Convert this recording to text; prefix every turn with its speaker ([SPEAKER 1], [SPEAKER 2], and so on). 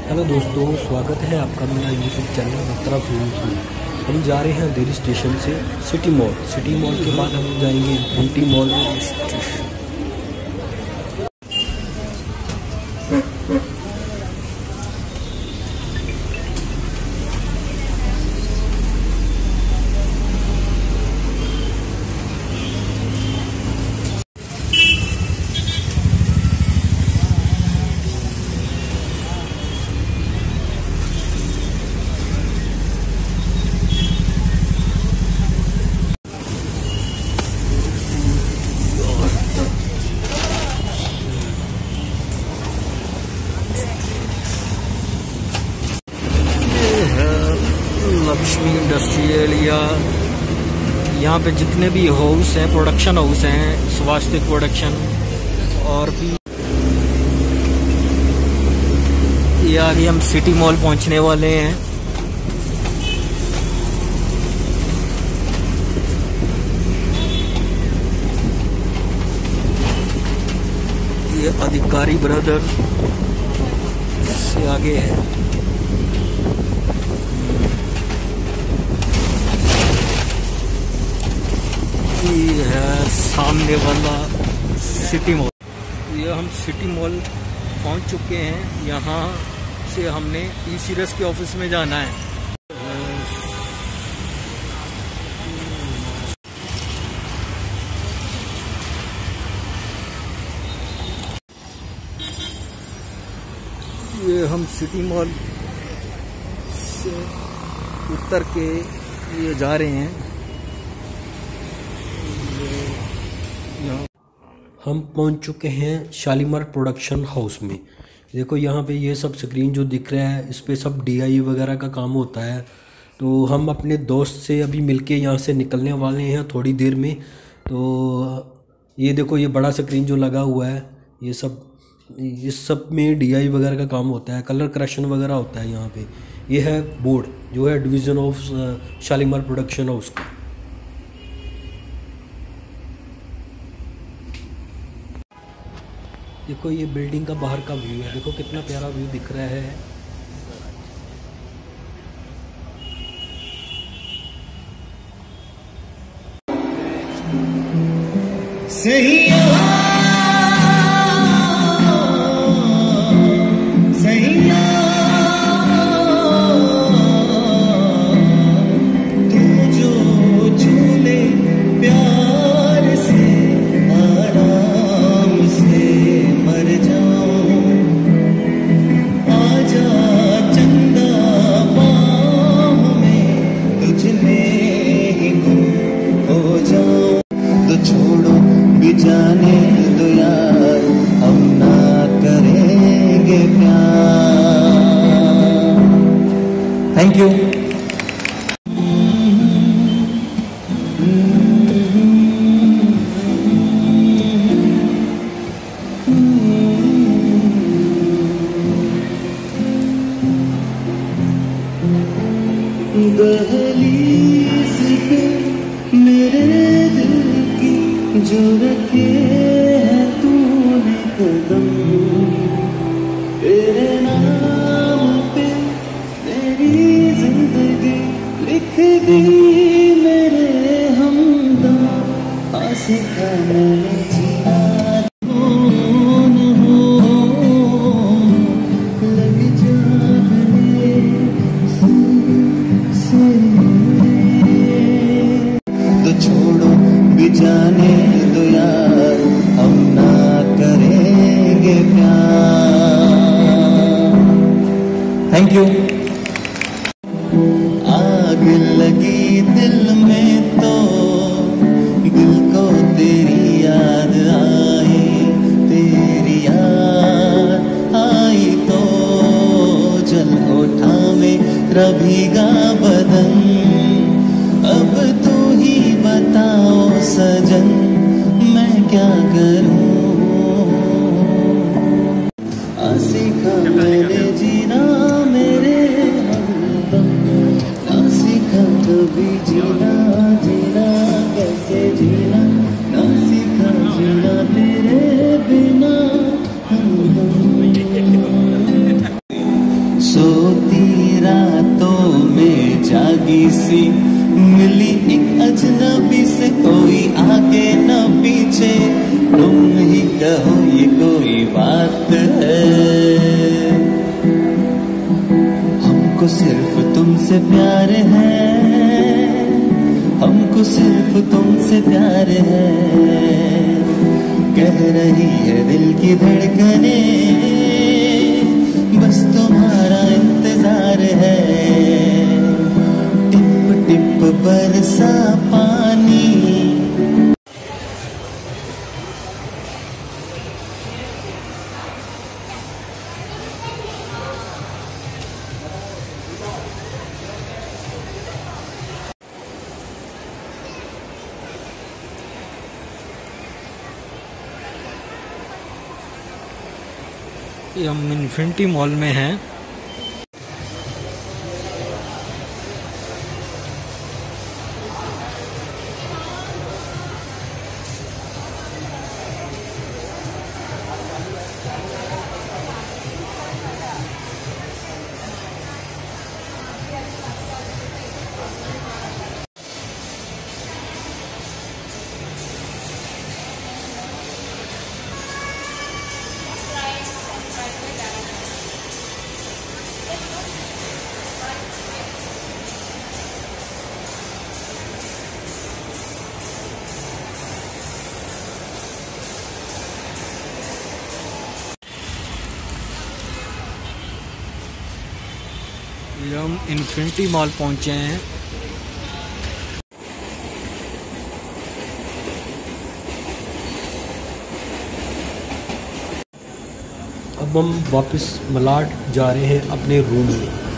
[SPEAKER 1] Hello दोस्तों, स्वागत है आपका मेरा यूट्यूब चैनल बत्रा फिल्म्स में। हम जा रहे हैं दिल्ली स्टेशन से सिटी मॉल के बाद हम जाएंगे infinity mall. Lakshmi industrial area, यहाँ पे जितने भी हाउस हैं, प्रोडक्शन हाउस हैं, स्वास्तिक प्रोडक्शन और भी। ये आगे हम सिटी मॉल पहुंचने वाले हैं। ये अधिकारी ब्रदर्स से आगे है। ये है सामने वाला सिटी मॉल। ये हम सिटी मॉल पहुंच चुके हैं। यहाँ से हमने ई-सीरीज के ऑफिस में जाना है। ये हम सिटी मॉल से उतर के ये जा रहे हैं। हम पहुंच चुके हैं शालीमार प्रोडक्शन हाउस में। देखो यहाँ पे ये सब स्क्रीन जो दिख रहा है, इस पे सब डीआई वगैरह का काम होता है। तो हम अपने दोस्त से अभी मिलके यहाँ से निकलने वाले हैं थोड़ी देर में। तो ये देखो, ये बड़ा स्क्रीन जो लगा हुआ है, इस सब में डीआई वगैरह का काम होता है, कलर करेक्शन वगैरह होता है यहाँ पे। ये है बोर्ड जो है division of Shalimar production house का। देखो ये बिल्डिंग का बाहर का व्यू है। देखो कितना प्यारा व्यू दिख रहा है।
[SPEAKER 2] जाने दो यार, हम ना करेंगे प्यार। Thank you. दहलीज पे मेरे दिल की जो रखे है तूने कदम, तेरे नाम पे तेरी जिंदगी लिख दी मेरे हमदम। आशिक़ा मैंने जिया कौन हो, लग जाने से तो छोड़ो भी जाने दो यार, हम ना करेंगे प्यार। Thank you. आग लगी दिल में तो दिल को तेरी याद आई, तेरी याद आई तो जल उठा मेरा भीगा बदन। अब तू ही बताओ सजन, मैं क्या करूं। सीखा मैंने जीना मेरे हमदम, ना सीखा कभी जीना, जीना कैसे जीना, ना सीखा जीना तेरे बिना हमदम। सोती रातों में जागी सी मिली एक अजनबी से, कोई आगे न पीछे, तुम ही कहो ये कोई बात है। हमको सिर्फ तुमसे प्यार है, हमको सिर्फ तुमसे प्यार है, कह रही है दिल की धड़कने, बस तुम्हारा इंतजार है। टिप टिप बरसा पानी।
[SPEAKER 3] हम इन्फिनिटी मॉल में हैं। ये हम इन्फिनिटी मॉल पहुंचे हैं।
[SPEAKER 1] अब हम वापस मलाड जा रहे हैं अपने रूम में।